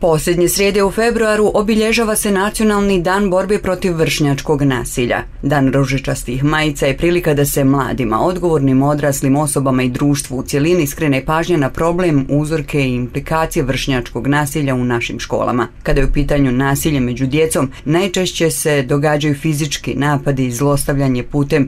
Posljednje srijede u februaru obilježava se Nacionalni dan borbe protiv vršnjačkog nasilja. Dan ružičastih majica je prilika da se mladima, odgovornim odraslim osobama i društvu u cjelini skrene pažnja na problem, uzorke i implikacije vršnjačkog nasilja u našim školama. Kada je u pitanju nasilje među djecom, najčešće se događaju fizički napadi i zlostavljanje putem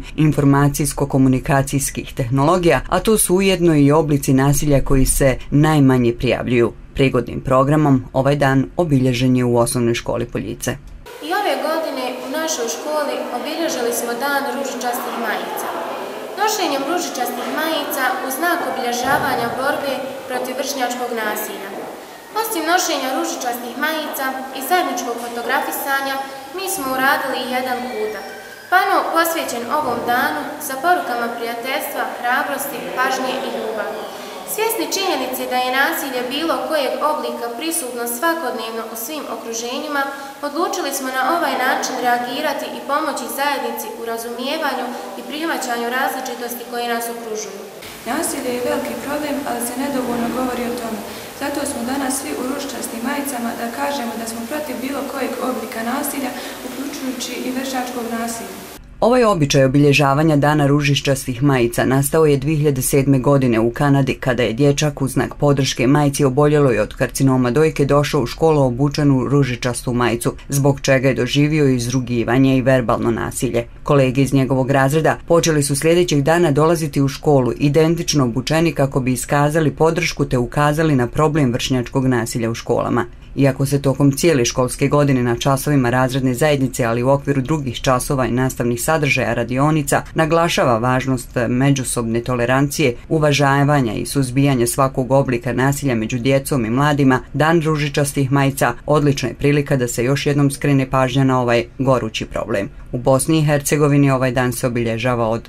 informacijsko-komunikacijskih tehnologija, a to su ujedno i oblici nasilja koji se najmanje prijavljuju. Prigodnim programom ovaj dan obilježen je u osnovnoj školi Poljice. I ove godine u našoj školi obilježili smo dan ružičastih majica. Nošenjem ružičastih majica u znak obilježavanja borbe protiv vršnjačkog nasilja. Osim nošenja ružičastih majica i zajedničkog fotografisanja, mi smo uradili i jedan kutak. Pano posvećen ovom danu sa porukama prijateljstva, hrabrosti, pažnje i ljubavi. Svjesni činjenice da je nasilje bilo kojeg oblika prisutno svakodnevno u svim okruženjima, odlučili smo na ovaj način reagirati i pomoći zajednici u razumijevanju i prihvaćanju različitosti koje nas okružuju. Nasilje je veliki problem, ali se nedovoljno govori o tome. Zato smo danas svi u ružičastim majicama da kažemo da smo protiv bilo kojeg oblika nasilja, uključujući i vršnjačkog nasilja. Ovaj običaj obilježavanja dana ružičastih majica nastao je 2007. godine u Kanadi, kada je dječak u znak podrške majci oboljeloj od karcinoma dojke došao u školu obučen u ružičastu majicu, zbog čega je doživio izrugivanje i verbalno nasilje. Kolege iz njegovog razreda počeli su sljedećeg dana dolaziti u školu identično obučeni kako bi iskazali podršku te ukazali na problem vršnjačkog nasilja u školama. Iako se tokom cijele školske godine na časovima razredne zajednice, ali u okviru drugih časova i nastavnih sadržaja radionica, naglašava važnost međusobne tolerancije, uvažavanja i suzbijanja svakog oblika nasilja među djecom i mladima, Dan ružičastih majica odlična je prilika da se još jednom skrene pažnja na ovaj gorući problem. U Bosni i Hercegovini ovaj dan se obilježava od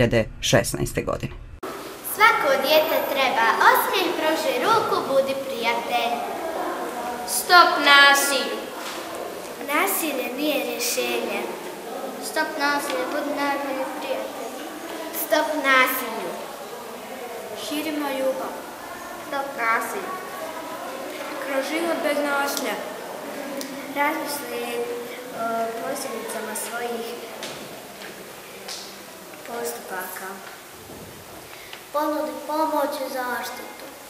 2016. godine. Svako dijete treba osmijeh, pruži ruku, budi prijatelj. Stop nasilju. Nasilje nije rješenje. Stop nasilju, budi najbolji prijatelj. Stop nasilju. Širimo ljubav. Stop nasilju. Kroz život bez nasilja. Razmisli o posljedicama svojih postupaka. Ponudi pomoć i zaštitu.